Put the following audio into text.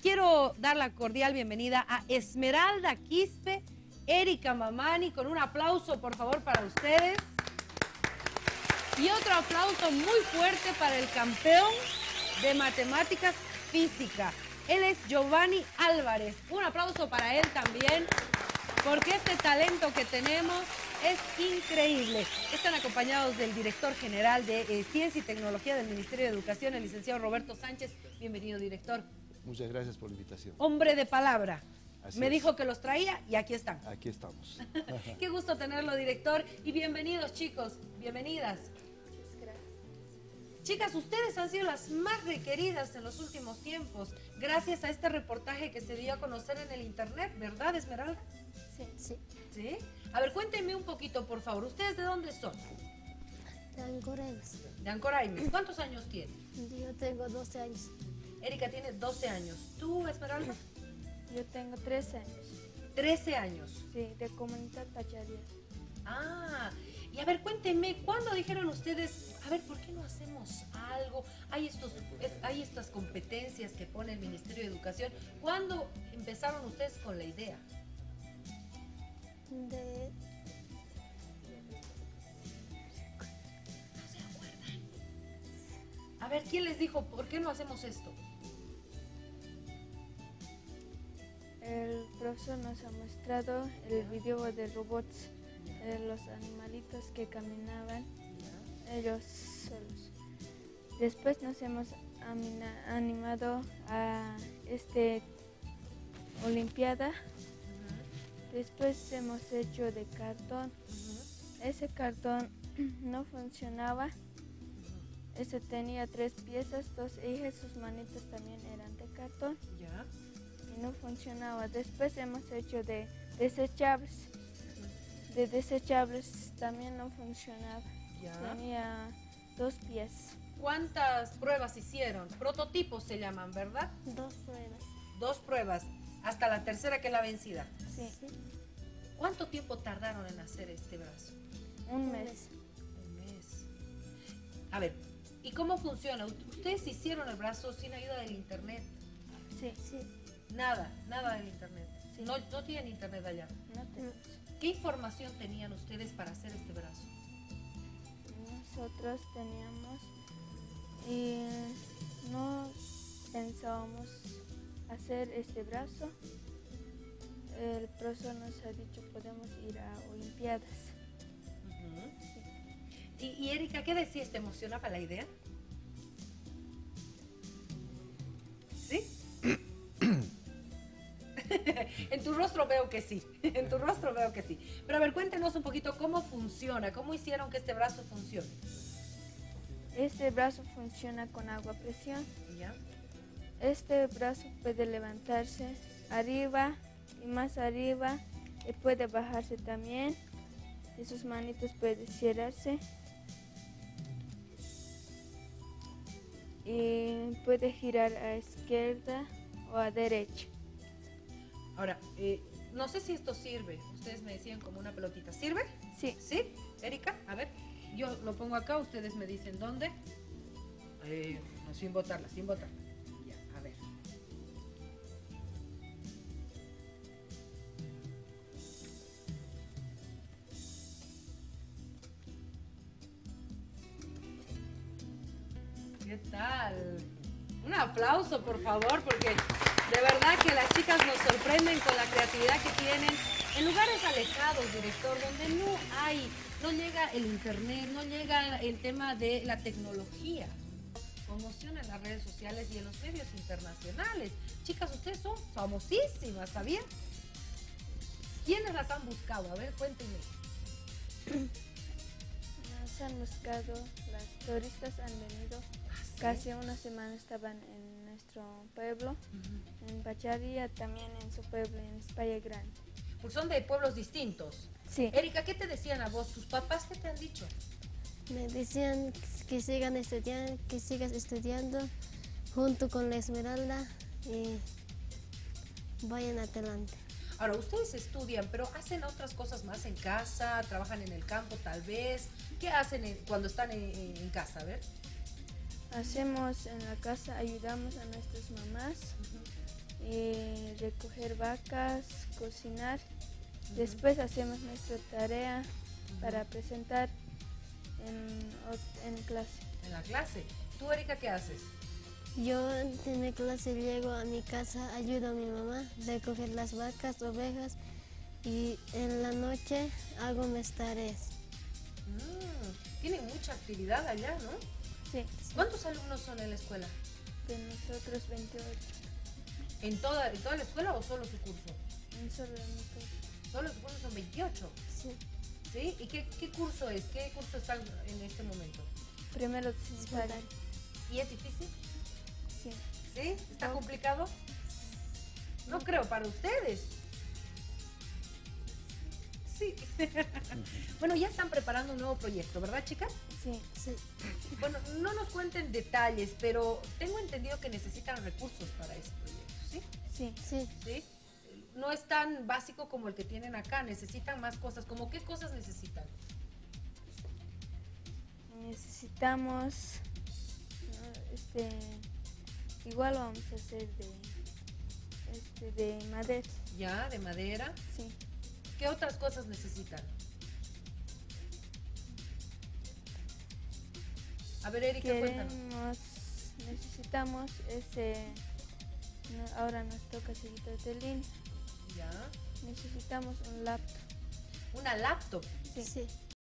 Quiero dar la cordial bienvenida a Esmeralda Quispe, Erika Mamani, con un aplauso por favor para ustedes. Y otro aplauso muy fuerte para el campeón de matemáticas física. Él es Giovanni Álvarez. Un aplauso para él también, porque este talento que tenemos es increíble. Están acompañados del director general de Ciencia y Tecnología del Ministerio de Educación, el licenciado Roberto Sánchez. Bienvenido, director. Muchas gracias por la invitación. Hombre de palabra. Así Me es. dijo que los traía y aquí están. Aquí estamos. Qué gusto tenerlo, director. Y bienvenidos, chicos. Bienvenidas. Chicas, ustedes han sido las más requeridas en los últimos tiempos, gracias a este reportaje que se dio a conocer en el internet, ¿verdad, Esmeralda? Sí. ¿Sí? A ver, cuéntenme un poquito, por favor. ¿Ustedes de dónde son? De Ancoraimes. De Ancoraimes. ¿Cuántos años tienen? Yo tengo 12 años. Erika tiene 12 años. ¿Tú, Esmeralda? Yo tengo 13 años. 13 años. Sí, de Comunidad Pacharia. Ah, y a ver, cuéntenme, ¿cuándo dijeron ustedes, a ver, ¿por qué no hacemos algo? Hay estas competencias que pone el Ministerio de Educación. ¿Cuándo empezaron ustedes con la idea? ¿No se acuerdan? A ver, ¿quién les dijo, por qué no hacemos esto? El profesor nos ha mostrado el video de robots, los animalitos que caminaban ellos solos. Después nos hemos animado a esta olimpiada. Después hemos hecho de cartón. Ese cartón no funcionaba. Ese tenía 3 piezas, 2 ejes, sus manitas también eran de cartón. Ya. Y no funcionaba. Después hemos hecho de desechables. De desechables también no funcionaba. Ya. Tenía 2 pies. ¿Cuántas pruebas hicieron? Prototipos se llaman, ¿verdad? 2 pruebas. 2 pruebas, hasta la tercera que es la vencida. Sí, ¿Cuánto tiempo tardaron en hacer este brazo? un mes. Un mes. A ver, ¿y cómo funciona? Ustedes hicieron el brazo sin ayuda del internet. Sí, Nada del internet. Sí. No tienen internet allá. no tenemos. ¿Qué información tenían ustedes para hacer este brazo? Nosotros teníamos y no pensábamos hacer este brazo. El profesor nos ha dicho podemos ir a olimpiadas. Y Erika, ¿qué decías? ¿Te emocionaba la idea? ¿Sí? En tu rostro veo que sí, en tu rostro veo que sí. Pero a ver, cuéntenos un poquito cómo funciona, cómo hicieron que este brazo funcione. Este brazo funciona con agua a presión. ¿Ya? Este brazo puede levantarse arriba y más arriba y puede bajarse también. Y sus manitos pueden cerrarse. Y puede girar a izquierda o a derecha. Ahora, no sé si esto sirve. Ustedes me decían como una pelotita. ¿Sirve? Sí. ¿Sí? Erika, a ver. Yo lo pongo acá, ustedes me dicen dónde. No, sin botarla, sin botarla. Ya, a ver. ¿Qué tal? Un aplauso, por favor, porque de verdad que las chicas nos sorprenden con la creatividad que tienen. En lugares alejados, director, donde no llega el internet, no llega el tema de la tecnología. Promoción en las redes sociales y en los medios internacionales. Chicas, ustedes son famosísimas, ¿sabían? ¿Quiénes las han buscado? A ver, cuéntenme. Nos han buscado, las turistas han venido. Casi una semana estaban en nuestro pueblo, en Pacharia, también en su pueblo, en España Grande. Pues son de pueblos distintos. Sí. Erika, ¿qué te decían a vos? ¿Tus papás qué te han dicho? Me decían que sigas estudiando junto con la Esmeralda y vayan adelante. Ahora, ustedes estudian, pero hacen otras cosas más en casa, trabajan en el campo tal vez. ¿Qué hacen cuando están en casa? A ver. Hacemos en la casa, ayudamos a nuestras mamás recoger vacas, cocinar. Después hacemos nuestra tarea para presentar en clase. En la clase. ¿Tú, Erika, qué haces? Yo en mi clase llego a mi casa, ayudo a mi mamá a recoger las vacas, ovejas y en la noche hago mis tareas. Tienen mucha actividad allá, ¿no? Sí, ¿Cuántos alumnos son en la escuela? de nosotros 28. ¿En toda la escuela o solo su curso? En solo nosotros. Solo su curso son 28. Sí. ¿Sí? ¿Y qué curso es? ¿Qué curso están en este momento? Primero de secundaria. ¿Y es difícil? Sí. ¿Sí? ¿Está complicado? No creo, para ustedes. Sí. Bueno, ya están preparando un nuevo proyecto, ¿verdad, chicas? Sí. Sí. Bueno, no nos cuenten detalles, pero tengo entendido que necesitan recursos para ese proyecto, ¿sí? Sí. Sí. ¿Sí? No es tan básico como el que tienen acá, necesitan más cosas. ¿Cómo qué cosas necesitan? Necesitamos, ¿no? Igual vamos a hacer de madera. Ya, de madera. Sí. ¿Qué otras cosas necesitan? A ver, Erika, cuéntanos. Necesitamos ahora nos toca seguidos de línea. Ya. Necesitamos un laptop. Una laptop. Sí. Sí.